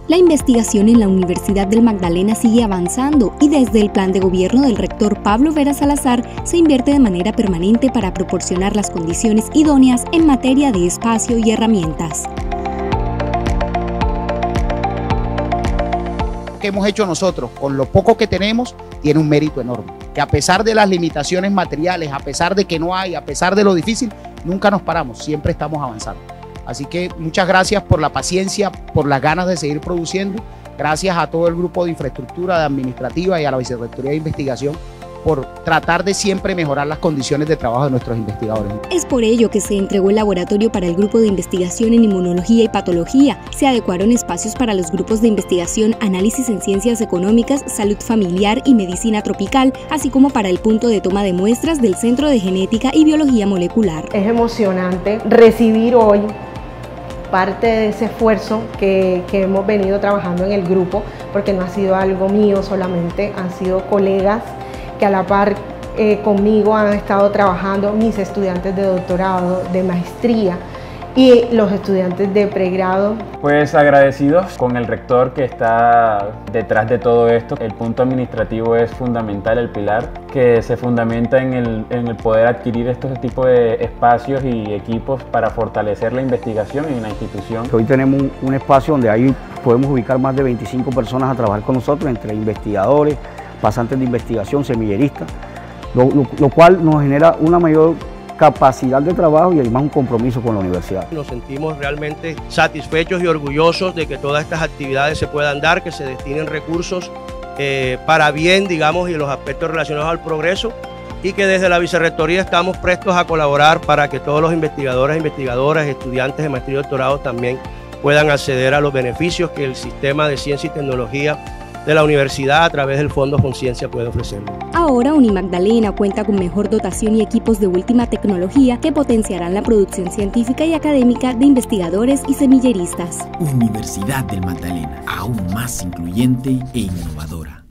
La investigación en la Universidad del Magdalena sigue avanzando y desde el plan de gobierno del rector Pablo Vera Salazar se invierte de manera permanente para proporcionar las condiciones idóneas en materia de espacio y herramientas. Lo que hemos hecho nosotros con lo poco que tenemos tiene un mérito enorme, que a pesar de las limitaciones materiales, a pesar de que no hay, a pesar de lo difícil, nunca nos paramos, siempre estamos avanzando. Así que muchas gracias por la paciencia, por las ganas de seguir produciendo. Gracias a todo el grupo de infraestructura, de administrativa y a la Vicerrectoría de Investigación por tratar de siempre mejorar las condiciones de trabajo de nuestros investigadores. Es por ello que se entregó el laboratorio para el grupo de investigación en inmunología y patología. Se adecuaron espacios para los grupos de investigación, análisis en ciencias económicas, salud familiar y medicina tropical, así como para el punto de toma de muestras del Centro de Genética y Biología Molecular. Es emocionante recibir hoy parte de ese esfuerzo que hemos venido trabajando en el grupo, porque no ha sido algo mío solamente, han sido colegas que a la par conmigo han estado trabajando, mis estudiantes de doctorado, de maestría y los estudiantes de pregrado. Pues agradecidos con el rector que está detrás de todo esto. El punto administrativo es fundamental, el pilar que se fundamenta en el poder adquirir estos tipos de espacios y equipos para fortalecer la investigación en la institución. Hoy tenemos un espacio donde ahí podemos ubicar más de 25 personas a trabajar con nosotros, entre investigadores, pasantes de investigación, semilleristas, lo cual nos genera una mayor capacidad de trabajo y además un compromiso con la universidad. Nos sentimos realmente satisfechos y orgullosos de que todas estas actividades se puedan dar, que se destinen recursos para bien, digamos, y los aspectos relacionados al progreso, y que desde la Vicerrectoría estamos prestos a colaborar para que todos los investigadores, investigadoras, estudiantes de maestría y doctorado también puedan acceder a los beneficios que el sistema de ciencia y tecnología de la universidad a través del Fondo Conciencia puede ofrecerlo. Ahora Unimagdalena cuenta con mejor dotación y equipos de última tecnología que potenciarán la producción científica y académica de investigadores y semilleristas. Universidad del Magdalena, aún más incluyente e innovadora.